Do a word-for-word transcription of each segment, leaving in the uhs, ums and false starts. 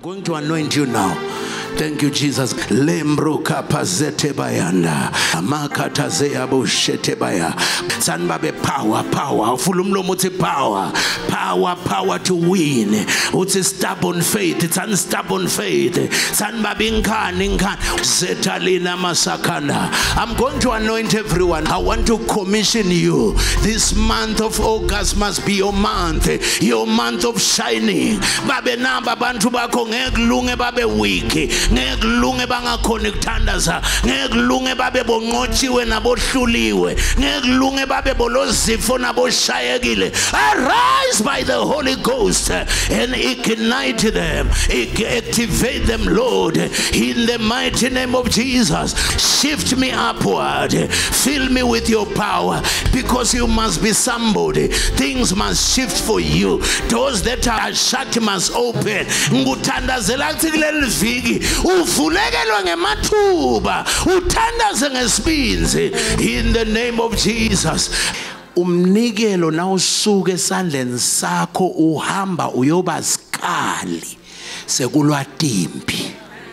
going to anoint you now. Thank you, Jesus. Lembro kapazete bayanda. Amakata zeabo shete baya. Sanbabe power, power. Fulumlomote power. Power, power to win. It's a stubborn faith. It's unstubborn faith. Sanbabe inkan, inkan. Zetalina masakanda. I'm going to anoint everyone. I want to commission you. This month of August must be your month. Your month of shining. Babe namba bantu bako ngeglunge babe wiki. Ngeglunge banga connectandaza. Ngeglunge babe bongochiwe na boshuliwe. Ngeglunge babe bolozifo na boshayegile. Arise by the Holy Ghost and ignite them. Activate them, Lord, in the mighty name of Jesus. Shift me upward. Fill me with your power, because you must be somebody. Things must shift for you. Doors that are shut must open. Nguthandazela kuleli viki uvulekelwe ngemathuba, uthandaze ngesibinzi in the name of Jesus. Umnikelo na usuke esandleni sakho uhamba uyoba skali sekulwa timpi.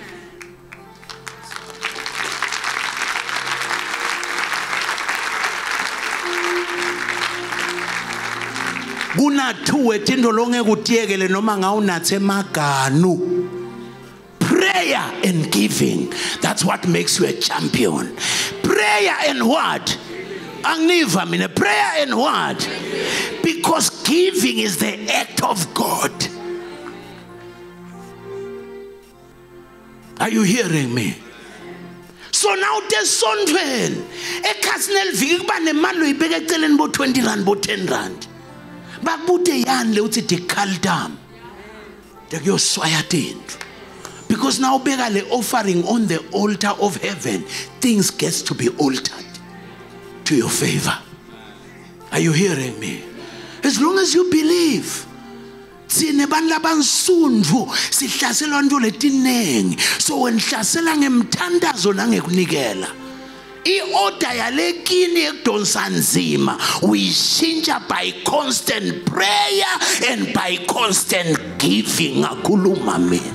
Kunathuwe tinto longe kutiyekele noma ngawunathe maganu. Prayer and giving, that's what makes you a champion. Prayer and what? Angniva mine, prayer and what? Because giving is the act of God. Are you hearing me? So now there's something. A casnel viki kuba nemali uyibeka eceleni bo twenty rand bo ten rand. Bakubute yanle uthi dikaldam. Dekuyoswaya tinto. Because now bega le offering on the altar of heaven, things gets to be altered to your favor. Are you hearing me? As long as you believe. Sine bantu abansundu sihlaselwa nto letinengi. So when hlasela ngemthandazo nangekunikela, I-order yalekini ekudonsa nzima uyishintsha by constant prayer and by constant giving. Akhuluma mina.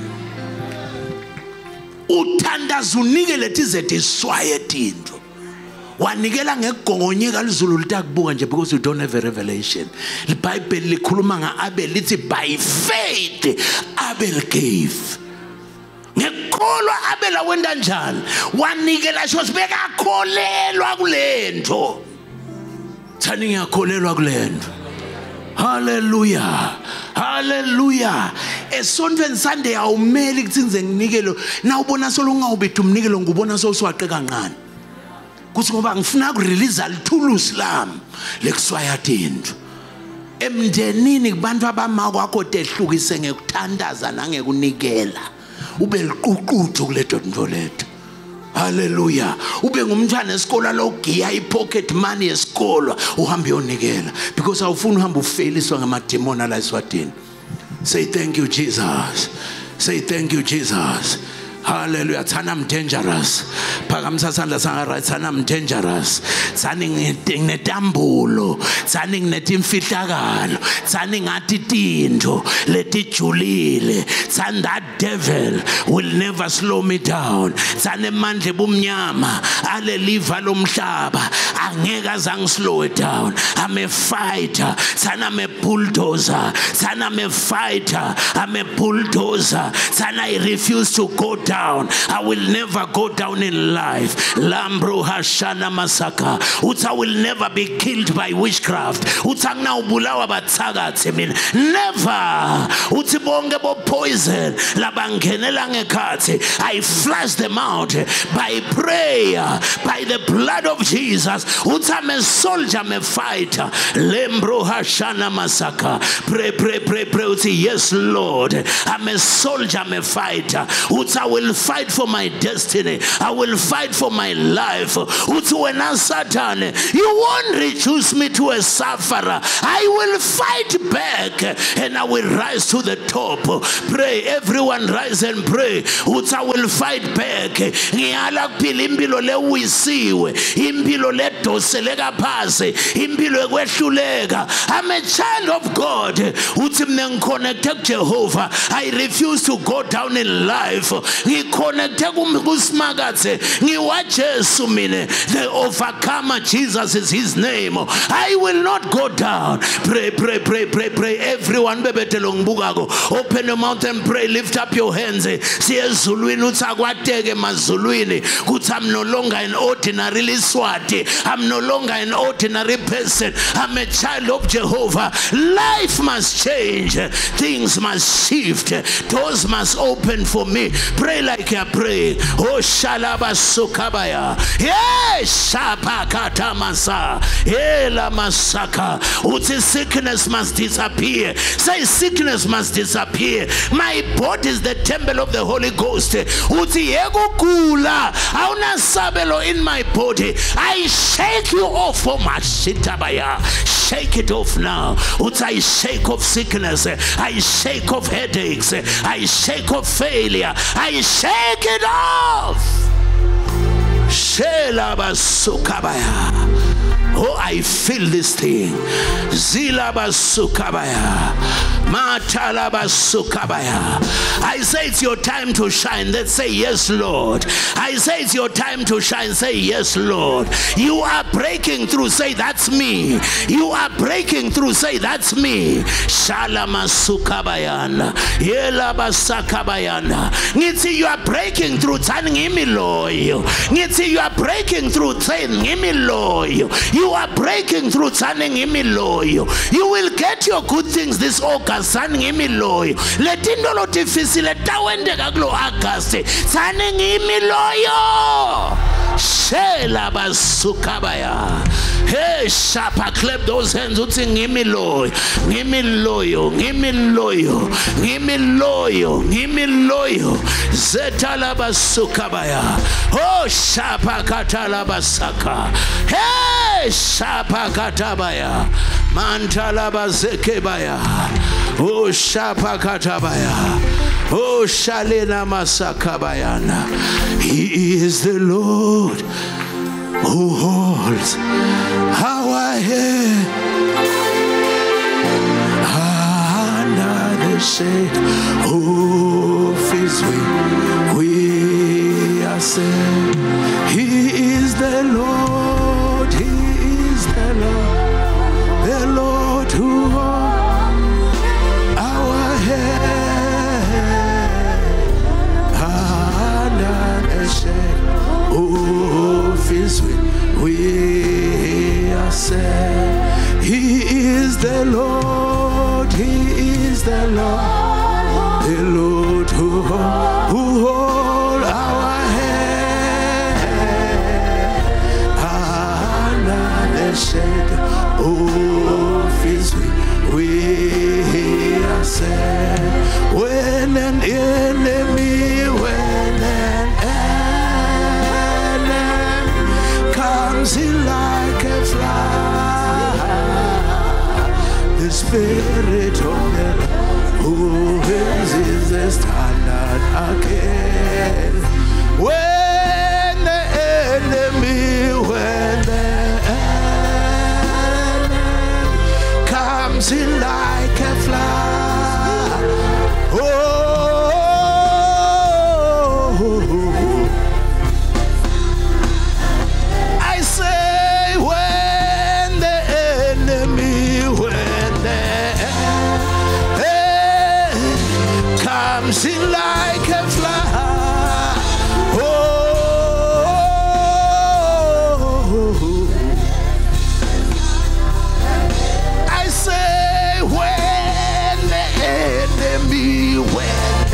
Uthandaza unikele tize tiswaye tinto. Wanikela ngegongonyeka lizulu litakubuka nje because you don't have a revelation. The Bible likhuluma nga Abel lithi by faith Abel gave. Ngekholwa Abel wenda njani? Wanikela sho sibeka kholelwa kulento. Thani ngiyakholelwa kulento. Hallelujah. Hallelujah. Esontweni Sunday awumeli kutsinze nginikelo. Na ubona solo ungawubethu umnikelo ngubona so uswaqe kancane. Kuthi ngoba ngifuna ukurelease alithulusi lami lekuswaya tinto. Emndenini kubantu abama kwakho tehlukise ngekuthandaza nangekunikela. Ube liququthu kuleto nto lethu. Hallelujah. Ube ngumntwana esikolo logiya ipocket money esikolo uhamba uyonikela because awufuni uhamba ufeliswa ngamademon ala eswatini. Say thank you Jesus. Say thank you Jesus. Hallelujah. Tsanam dangerous. Pakamsa sandla sanga right. Tsanam dangerous. Tsani ngetambulo. Tsani ngetimfihlakalo. Tsani ngati tinto letijulile. Tsani that devil will never slow me down. Tsani mandle bumnyama. Ale liva lomhlaba. Angeka zang slow it down. I'm a fighter. Tsani I'm a bulldozer. Tsani I'm a fighter. I'm a bulldozer. Tsani I refuse to go down. I will never go down in life. Lambro Hashana Masaka. Uta will never be killed by witchcraft. Utangna ubulawa batsagathi mina. Never. Utibonge bo poison. Labangenela ngekhathi. I flush them out by prayer, by the blood of Jesus. Uta me soldier, me fighter. Lembro Hashana Masaka. Pray, pray, pray, pray. Uti yes, Lord. I'm a soldier, me fighter. Uta will will fight for my destiny. I will fight for my life. Uthi wena Satan, you won't reduce me to a sufferer. I will fight back and I will rise to the top. Pray, everyone rise and pray. Uthi I will fight back. Ngiyala kuphila impilo le uyisiwe, impilo le doseleka phasi, impilo ekwehluleka. I'm a child of God. Uthi mina ngiconnecte kuJehova. I refuse to go down in life. Ngiconnecte kuSmakathe. NgiwaJesu mina. The overcomer, Jesus is his name. I will not go down. Pray, pray, pray, pray, pray. Everyone bebetelo ngibukako. Open your mouth and pray. Lift up your hands. Siyezulwini utsakwateke mazulwini. Kuthi I'm no longer an ordinary Liswati. I'm no longer an ordinary person. I'm a child of Jehovah. Life must change. Things must shift. Doors must open for me. Pray like you're praying. Oh, Shalaba Sukabaya. Yes, Shapakata Masa. Ela Masaka. Uti sickness must disappear. Say sickness must disappear. My body is the temple of the Holy Ghost. Uti ego kula. Auna sabelo in my body. I shake you off for my shitabaya. Shake it off now. Uti I shake off sickness. I shake off headaches. I shake off failure. I shake it off. Shelabasukabaya. Oh, I feel this thing. Zilabasukabaya. Matalabasukabaya. I say it's your time to shine. Let's say yes, Lord. I say it's your time to shine. Say yes, Lord. You are breaking through. Say that's me. You are breaking through. Say that's me. Shalamasukabayana. Yelabasakabayana. Nitsi, you are breaking through. Tanimiloyo. Nitsi, you are breaking through. Tanimiloyo. You are breaking through. Tanimiloyo. You will get your good things this August. Tanimiloyo. Letindolo tifisile tawende kaglo August. Tanimiloyo. Shela basukabaya. Hey, Shapa, clap those hands. Uti ngimi loyo, ngimi loyo, ngimi loyo, ngimi loyo, ngimi loyo. Zetala basukabaya. Oh, Shapa katala basaka. Hey, Shapa katabaya. Mantala bazekebaya. Oh, Shapa katabaya. Oh, Shalena masakabayana. He is the Lord who holds our head under the shade of his wing. We are saved. He is the Lord. He is the Lord. The Lord who holds our head under the shade of his wing. We are saved. He is the Lord. He is the Lord. The Lord who hold, who hold our hand under the shade of his wing. We are saved. When an enemy, when an comes in like a fly, the Spirit of the Lord who raises the standard again. When the enemy, when the enemy comes in like a fly, oh, sing like a fly. Oh, I say when the enemy, when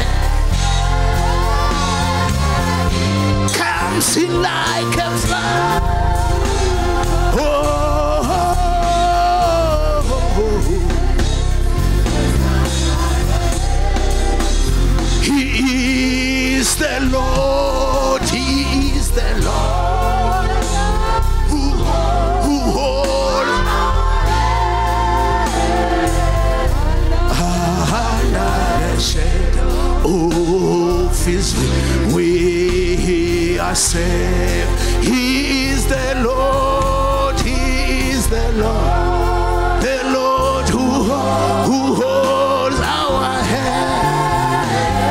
comes in like a fly. Oh, is the Lord, He is the Lord who, who holds under the shadow of His wing. We are saved. He is the Lord, He is the Lord, the Lord who, who holds our hand.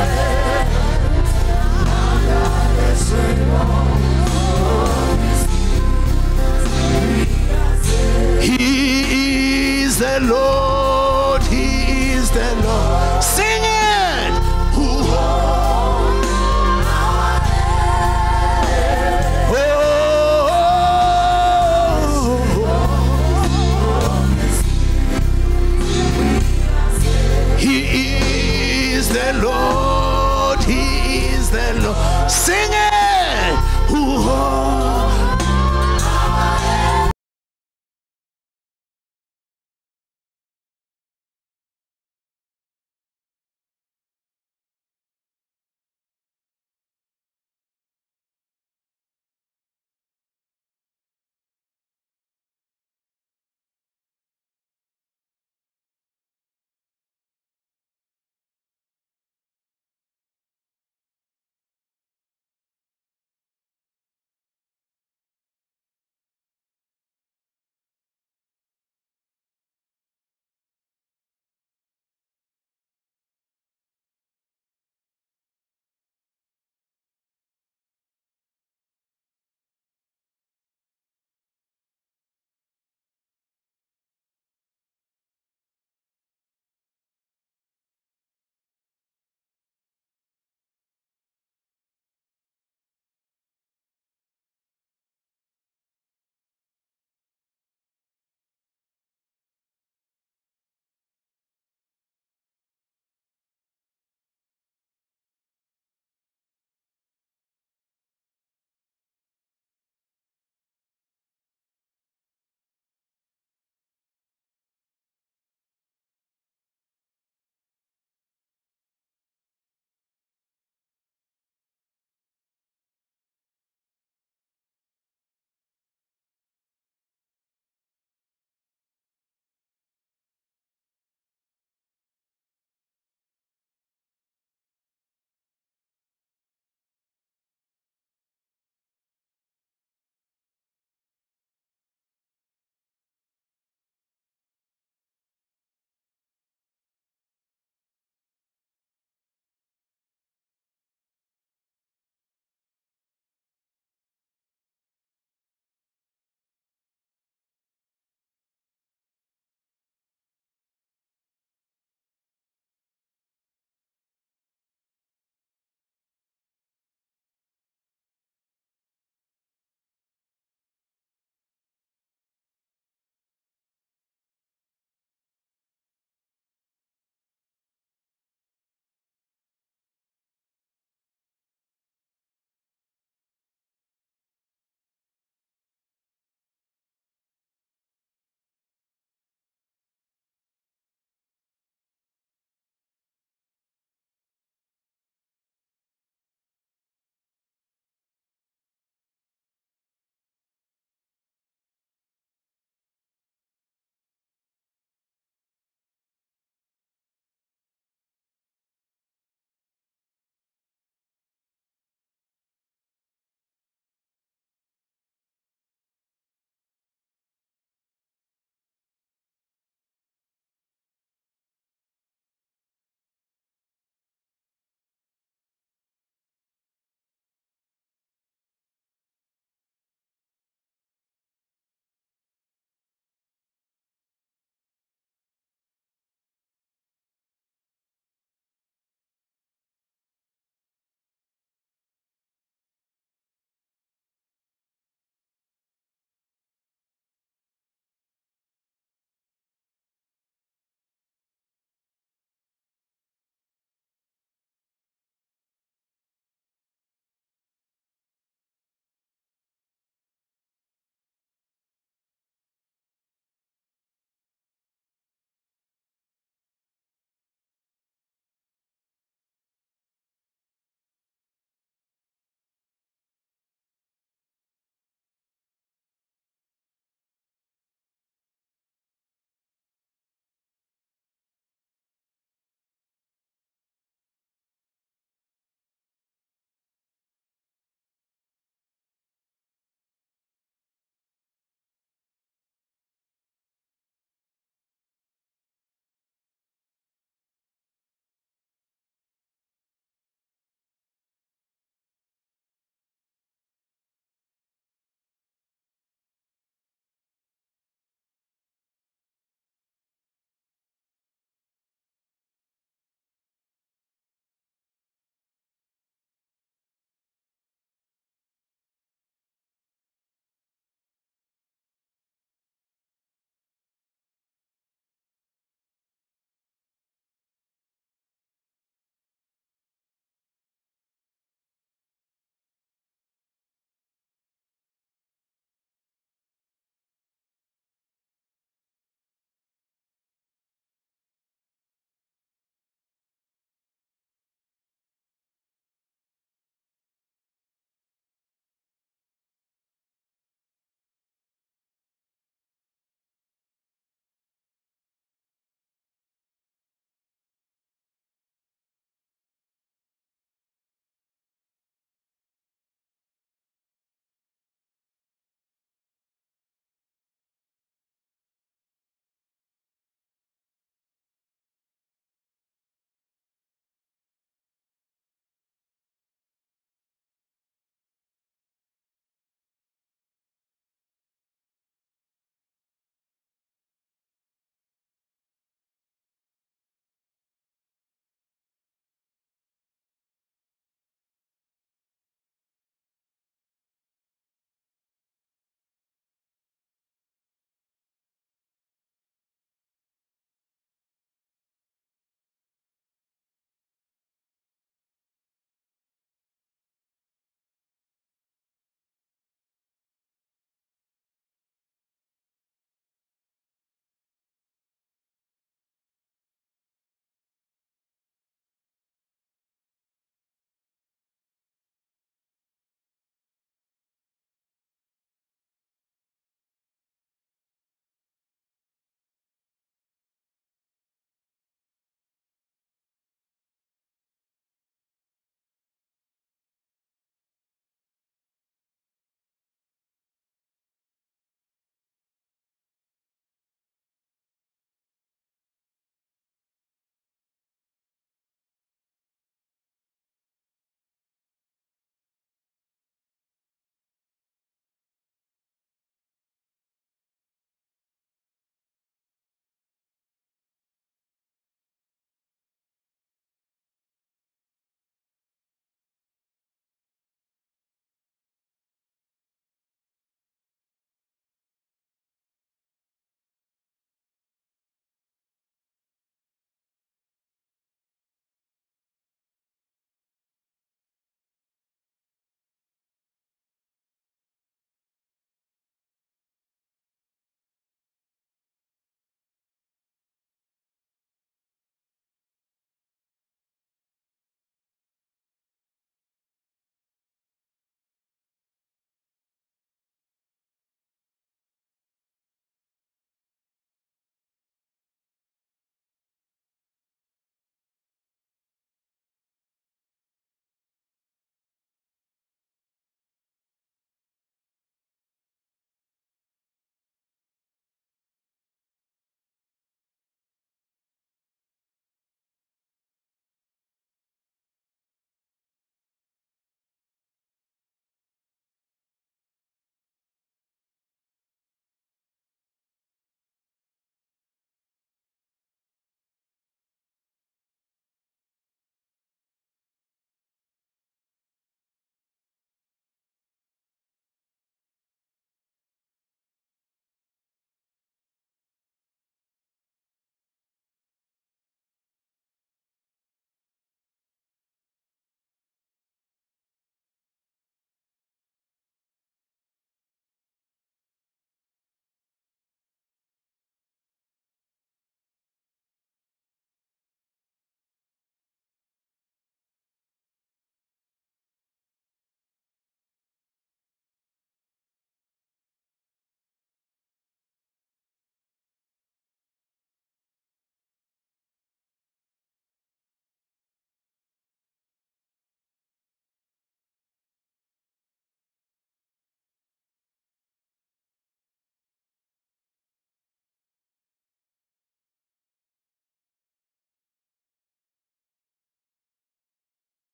He is the Lord, He is the Lord. Sing it! Who holds our hand. Oh, He is the Lord, He is the Lord. Sing it! Who holds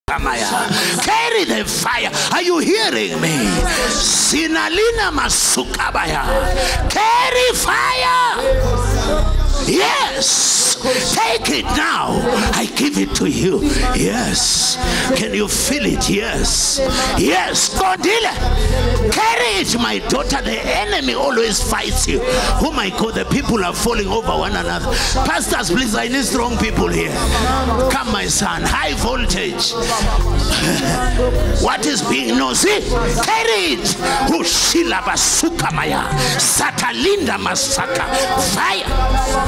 Carry the fire. Are you hearing me? Sinalina masukabaya. Carry fire. Yes. Take it now. I give it to you. Yes. Can you feel it? Yes. Yes. Godile. Carry it, my daughter. The enemy always fights you. Oh my God, the people are falling over one another. Pastors, please, I need strong people here. Come, my son. High voltage. What is being nosy? Carry it. Ushila basuka maya. Satalinda masaka. Fire.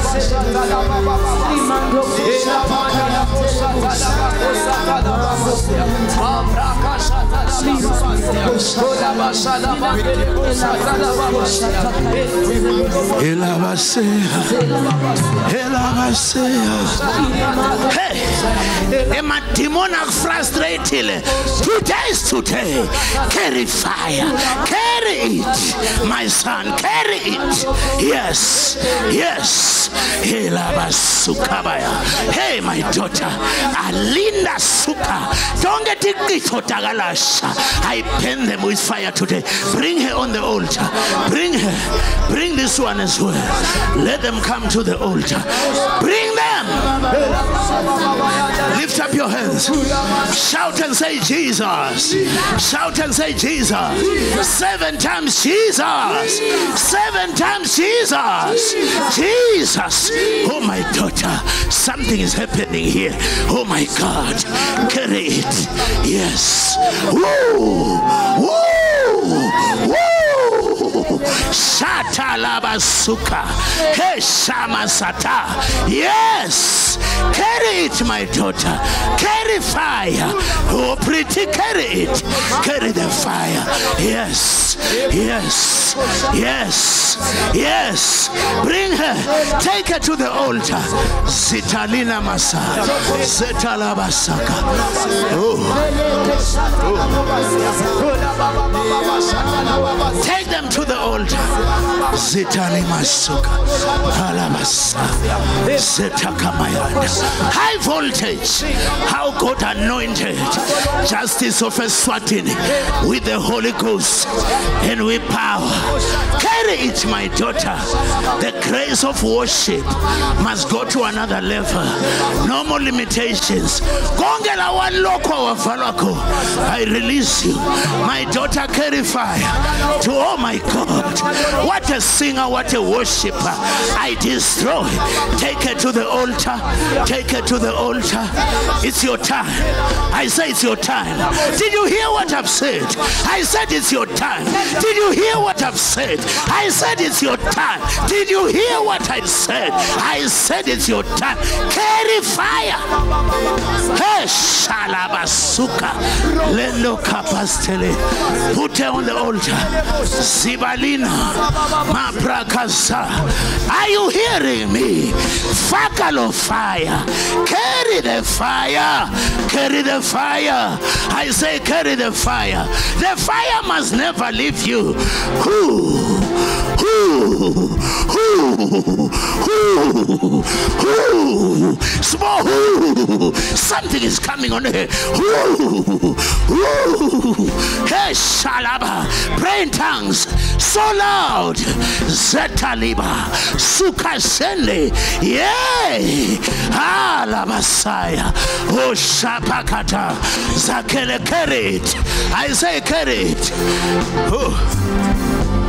Hey, my demon are frustrated. Today is today. Carry fire. Carry it, my son. Carry it. Yes, yes. Hey, my daughter, Alinda Suka. Don't get it. I pen them with fire today. Bring her on the altar. Bring her. Bring this one as well. Let them come to the altar. Bring them. Lift up your hands. Shout and say Jesus. Shout and say Jesus. Seven times Jesus. Seven times Jesus. Jesus. Oh my daughter, something is happening here. Oh my God. Carry it. Yes. Woo! Woo! Woo! Shata labasuka. Hey shama sata. Yes. Carry it, my daughter. Carry fire. Oh, pretty, carry it. Carry the fire. Yes. Yes. Yes. Yes. Bring her. Take her to the altar. Zitalina masa. Zitala basaka. Oh. Oh. Take them to the altar. Zitali masuka. Alabasa. Zitakamayana. High voltage. How God anointed. Justice of a Swatini with the Holy Ghost and with power. Carry it, my daughter. The grace of worship must go to another level. No more limitations. I release you. My daughter, carry fire to, oh my God. What a singer, what a worshiper. I destroy. Take her to the altar. Take her to the altar. It's your time. I say it's your time. Did you hear what I've said? I said it's your time. Did you hear what I've said? I said it's your time. Did you hear what I said? I said it's your time. Carry fire. Hey, Shalabasuka. Lendo Kapastele. Put her on the altar. Sibalina. Maprakasa. Are you hearing me? Fakalo fire. Carry the fire. Carry the fire. I say carry the fire. The fire must never leave you. Who? Who? Who? Who? Who? Small who? Something is coming on here. Who? Who? Hey, Shalaba. Pray in tongues. So loud. Zetaliba. Sukasende. Yay. Ah, la Messiah. Oh, Shapakata. Zakele, carry it. I say carry it. Oh.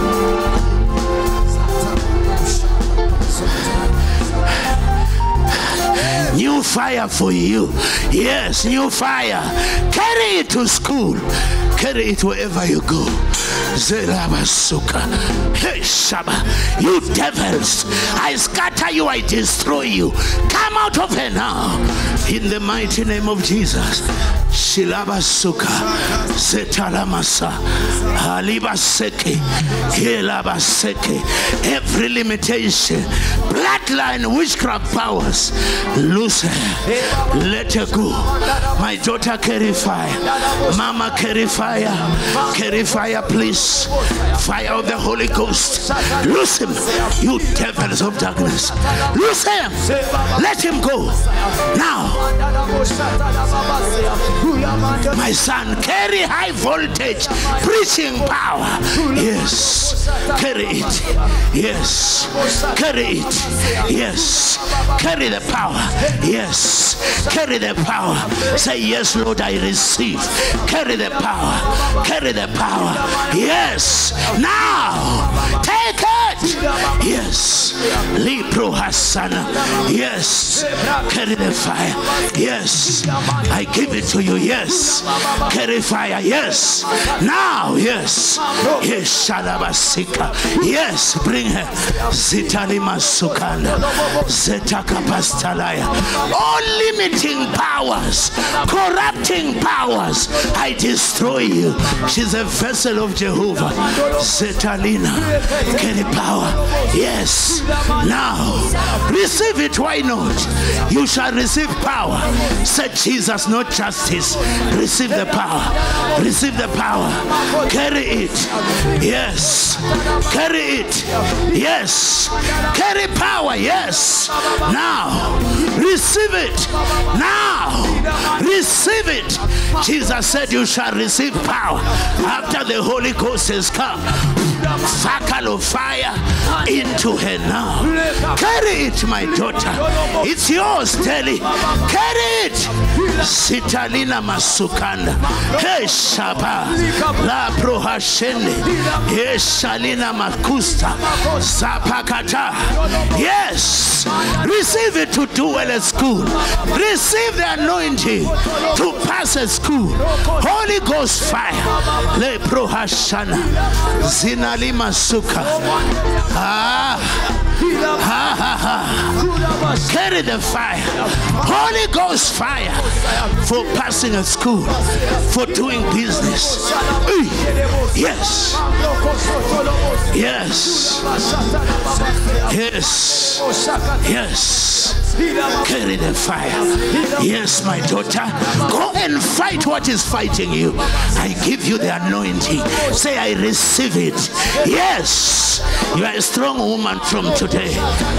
New fire for you. Yes, new fire. Carry it to school. Carry it wherever you go. Zelabasuka. Hey, Shaba. You devils. I scatter you. I destroy you. Come out of her now. In the mighty name of Jesus. Shilabasuka. Zetalamasa. Halibaseke. Hilabaseke. Every limitation. Bloodline witchcraft powers. Loose her. Let her go. My daughter, carry fire. Mama, carry fire. Carry fire, please. Fire of the Holy Ghost. Loose him, you devils of darkness. Loose him. Let him go. Now. My son, carry high voltage preaching power. Yes. Carry it. Yes. Carry it. Yes. Carry the power. Yes. Carry the power. Say, yes, Lord, I receive. Carry the power. Carry the power. Yes. Now, take it. Yes. Lipro Hasana. Yes. Carry the fire. Yes. I give it to you. Yes. Carry fire. Yes. Now. Yes. Yes. Shalabasika. Yes. Bring her. Zitalima Sukanda. Zetaka Pastalaya. All limiting powers, corrupting powers, I destroy you. She's a vessel of Jehovah. Zetalina. Carry power. Yes. Now. Receive it. Why not? You shall receive power. Said Jesus, not justice. Receive the power. Receive the power. Carry it. Yes. Carry it. Yes. Carry power. Yes. Now. Receive it. Now. Receive it. Jesus said you shall receive power after the Holy Ghost has come. Facal of fire into her now. Carry it, my daughter. It's yours, Telly. Carry it. Sitalina Masukanda. Hey Shaba. La Prohashende. Hey Shalina Makusta. Zapakata. Yes. Receive it to do well at school. Receive the anointing to pass at school. Holy Ghost fire. Le Prohashana. Zinalima Suka. Ah. Ha, ha, ha. Carry the fire. Holy Ghost fire for passing at school, for doing business. Yes. Yes. Yes. Yes. Carry the fire. Yes, my daughter. Go and fight what is fighting you. I give you the anointing. Say, I receive it. Yes. You are a strong woman from today.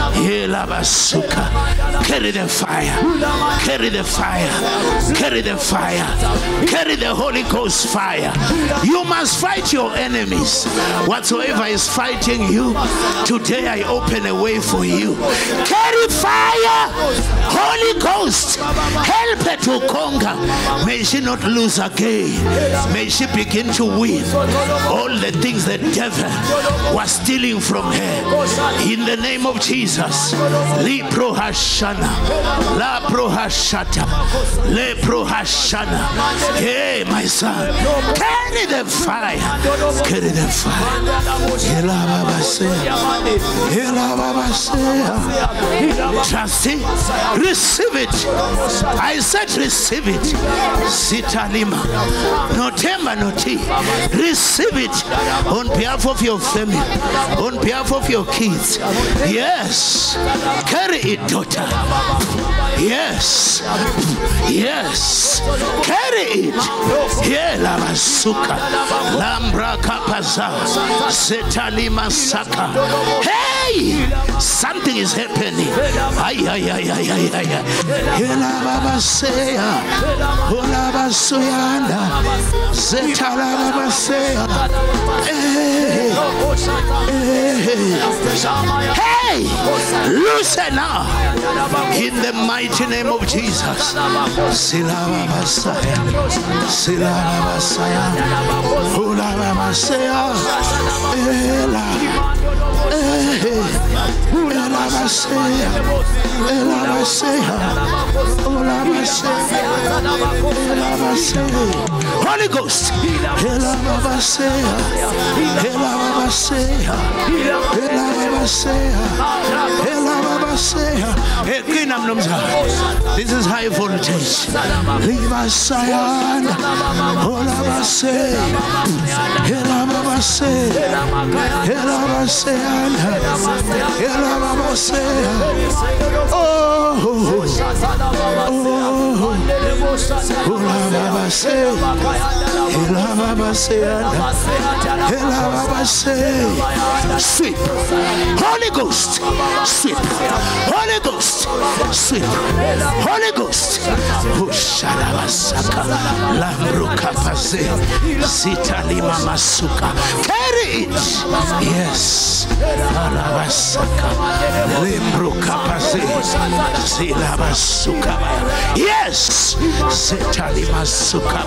Carry the fire. Carry the fire. Carry the fire. Carry the Holy Ghost fire. You must fight your enemies. Whatsoever is fighting you, today I open a way for you. Carry fire. Holy Ghost, help her to conquer. May she not lose again. May she begin to win all the things the devil was stealing from her. In the name of Jesus. Li prohashana. La prohashata. Le prohashana. Hey, my son. Carry the fire. Carry the fire. Trust it. Receive it. I said receive it. Sitalima. No temba no tea. Receive it on behalf of your family, on behalf of your kids. Yes. Carry it, daughter. Yes. Yes. Carry it. Yeah, lava suka. Lambra kapaza. Setalima saka. Hey! Something is happening. Ay, ay, ay, ay, ay, ay, ay. Ela baba seya. Ola basuyanda. Zetala baba seya. Hey! Hey! Loosen up. In the mighty name of Jesus. Silava basaya. Silava basaya. Ola baba seya. Ela. Holy Ghost. This is high voltage. Oh, sweep. Holy Ghost. Sweep. Holy Ghost. Sweep. Holy Ghost. Oh, Shalabasaka. Masuka, Lambruka Pase, Sitalima Masuka. Carry it. Yes. Alabasaka, Lambruka Pase, Silabasuka. Yes. Sitalima Suka.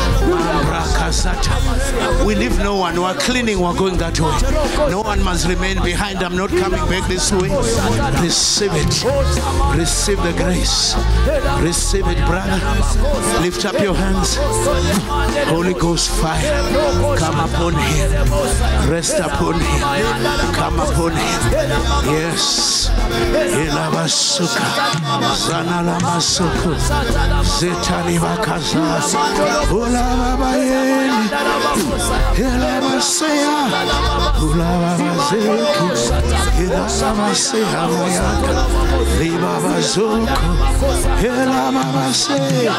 We leave no one. We are cleaning. We are going that way. No one must remain behind. I'm not coming back this way. Receive it. Receive the grace. Receive it, brother. Lift up your hands. Holy Ghost fire, come upon him. Rest upon him. Come upon him. Yes. Ilabasuka. Zanala Masuku. Zetali Bakaza. Ulababayeli. Ilabasea. Ulababazeki. Ilabasea Mayaka. Libabazuku. Ilababasea.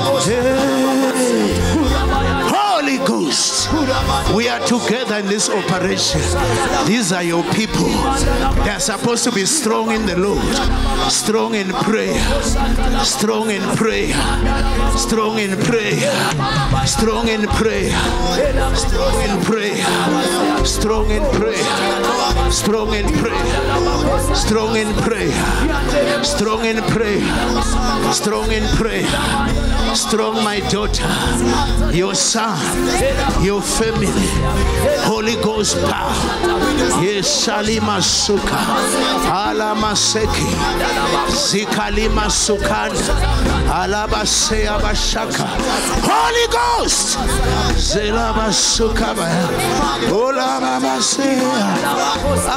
Holy Ghost, we are together in this operation. These are your people. They are supposed to be strong in the Lord, strong in prayer, strong in prayer, strong in prayer, strong in prayer, strong in prayer, strong in prayer, strong in prayer, strong in prayer, strong in prayer, strong in prayer, strong, my daughter, your son, your family. Holy Ghost power. Yes, Shalima Suka, Alama Seki, Zikalima Sukanda, Alaba Sea Bashaka. Holy Ghost, Zelaba Suka, Olaba Sea. Ah,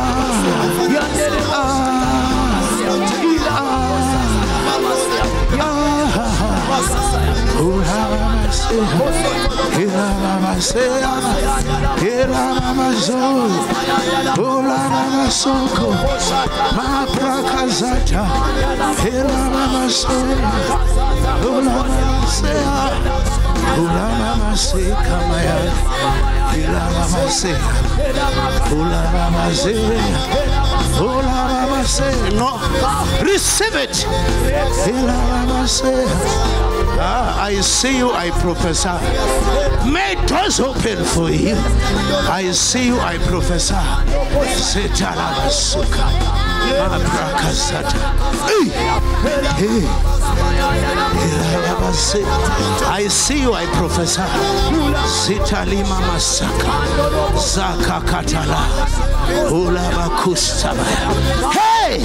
no, receive it. Ah, I see you, I prophesy. May doors open for you. I see you, I prophesy. I see you, I prophesy. Sitalima Masaka, Zaka Katala, Ulaba Kustabaya. Hey!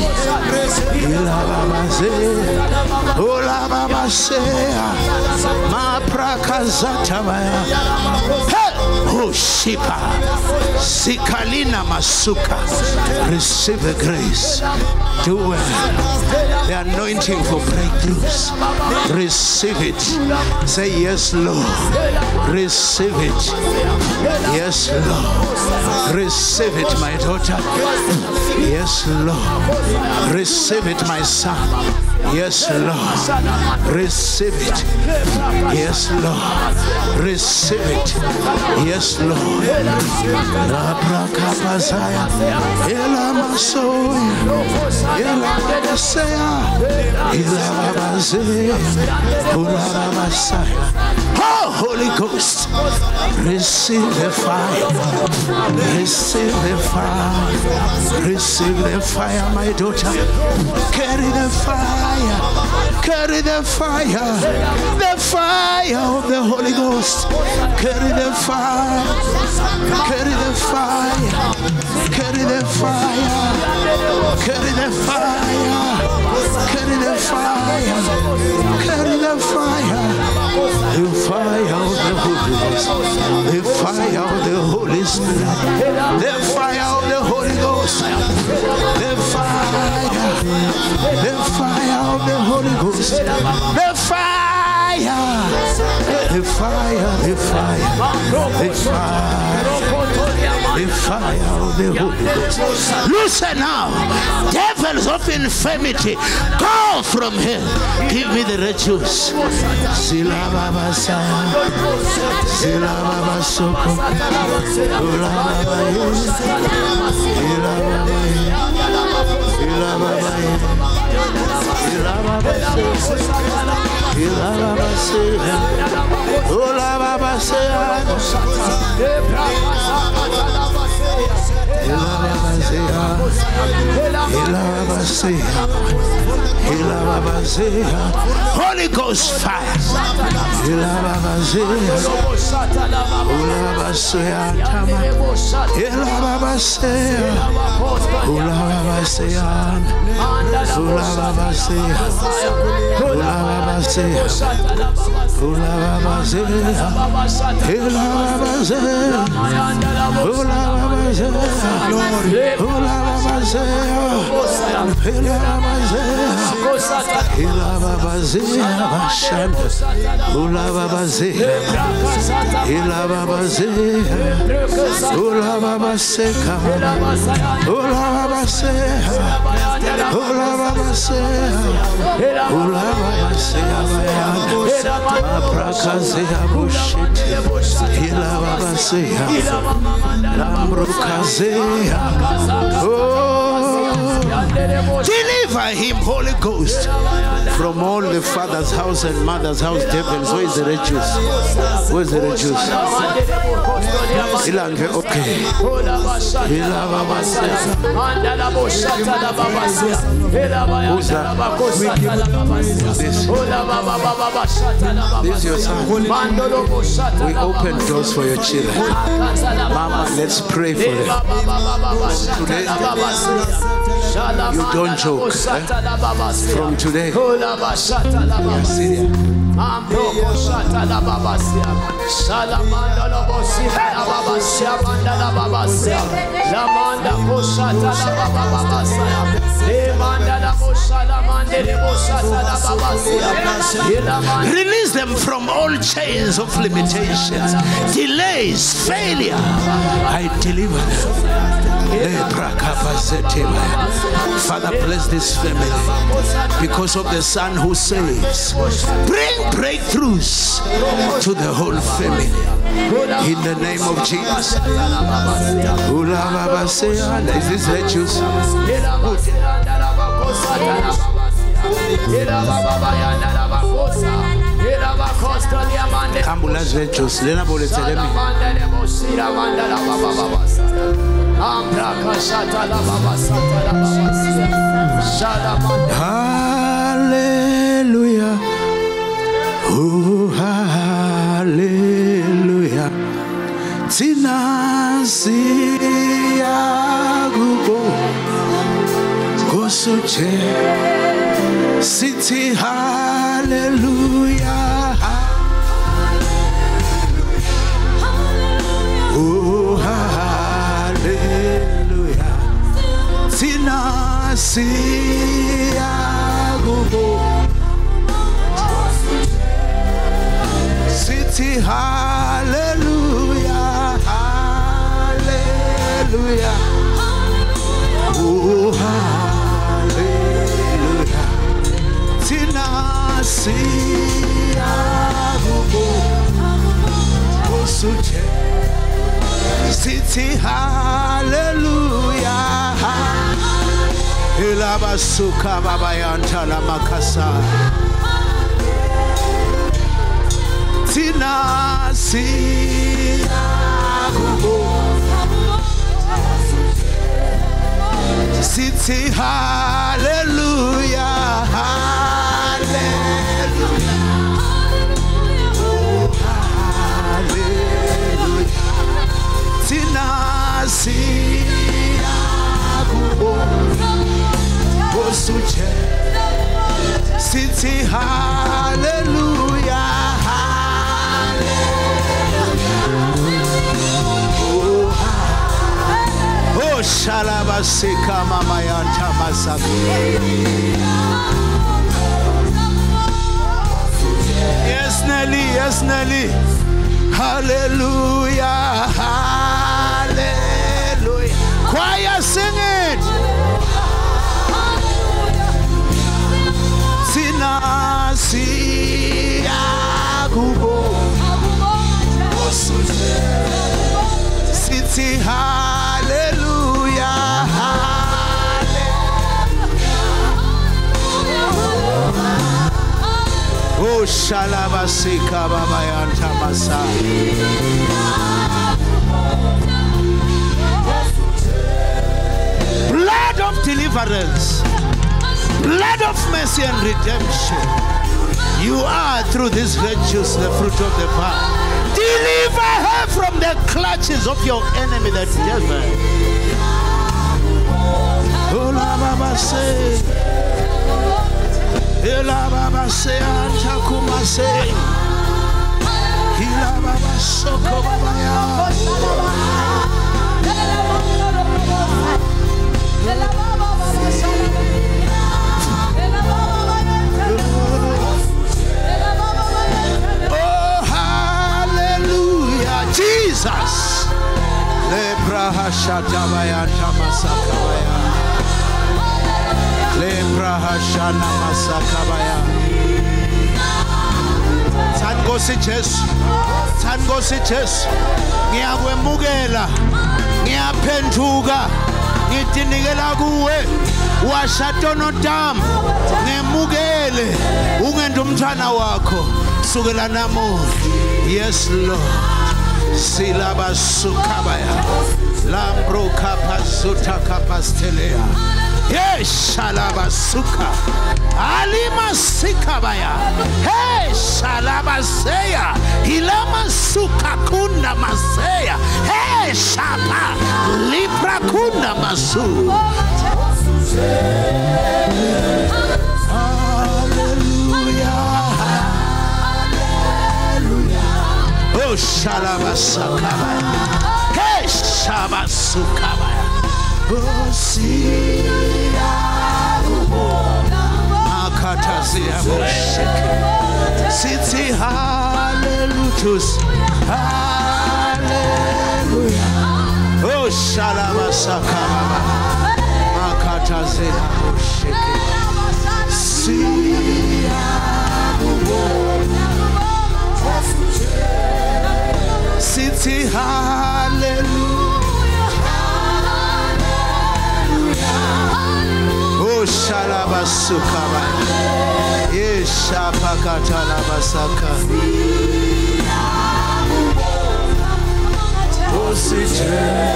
Ulaba Basea, Ma Prakazatabaya. Hey! Oh, Shipa, Sikalina Masuka. Receive the grace. Do well. The anointing for breakthroughs. Receive it. Say yes, Lord. Receive it. Yes, Lord. Receive it, my daughter. Yes, Lord. Receive it, my son. Yes, Lord. Receive it. Yes, Lord. Receive it. Yes, Lord. La prakapazaya. Ela masoya. Ela babasaya. Ela babasaya. Ela babasaya. Oh, Holy Ghost. Receive the fire. Receive the fire. Receive the fire, my daughter. Carry the fire. Carry the fire. The fire of the Holy Ghost. Carry the fire. Carry the fire. Carry the fire. Carry the fire. Carry the fire. Carry the fire. The fire of the Holy Ghost. The fire of the Holy Spirit. The fire of the Holy Ghost. The fire. The fire of the Holy Ghost. The fire. The fire. The fire. The fire. The fire of the Holy Ghost. Listen now. Devils of infirmity, go from here. Give me the red juice. Silababa Saya. Silababa Soko. Ulababa Yes. Silababa Yes. Silababa Yes. Silababa Yes. Silababa Yes. Holy Ghost fire. Deliver him, Holy Ghost, from all the father's house and mother's house devils. Where is the red juice? Where is the red juice? Ilange, okay. Who's that? This. This is your son. We open doors for your children. Mama, let's pray for them. Today, you don't joke. Eh? From today, you're serious. Release them from all chains of limitations, delays, failure. I deliver them. Father, bless this family because of the Son who saves. Bring breakthroughs to the whole family in the name of Jesus. Is this red juice? Ambulance red juice. Lena bole telemi. Hallelujah. Oh, hallelujah. Tina siya gubo kosuche city hallelujah. Oh, hallelujah. Tina siya gubo city hallelujah. Hallelujah. Oh, hallelujah. Tina siya gubo kosuche city hallelujah. Elabasuka babayanta la makasa. Tina siya gubo city hallelujah. Hallelujah. Oh, hallelujah. Tina siya gubo kosuche city hallelujah. Oh, shalabasika mama yanta masaka. Yes, Nelly, yes, Nelly. Hallelujah, hallelujah. Choir, sing it. Tina siya gubo city hallelujah. Hallelujah. Oh, shalabasika baba yanta masa. Blood of deliverance. blood of mercy and redemption. You are through these virtues the fruit of the vine. Deliver her from the clutches of your enemy, the devil. Ola baba say, Ela baba say, Antakuma say, Ila baba soko baba ya. Oh, hallelujah, Jesus. Lepra hashatabaya tamasakabaya. Lepra hashana masakabaya. Tangosi Jesu, Tangosi Jesu. Ngiyakwemukela, ngiyaphenduka, ngitinikela kuwe. Washatono dam, ngemukele, ungenda umntwana wakho, sukela namuhla. Yes Lord. Silaba sukabaya, lambro kapazuta kapastelea. Yes, shalaba suka, alima sikabaya. Hey, shalaba seya, hilama suka kunda maseya. Hey, shapa, libra kunda masu. Hallelujah. Oh, shalaba sakabaya. Hey, shaba sukabaya. Oh, siya makata siya mosheke. Siti hallelujah, hallelujah. Oh, shalaba sakabaya. Makata siya mosheke. Siya Siti hallelujah, hallelujah. Oh, shalaba sukaba. Yes, shapakata labasaka. Oh, siti.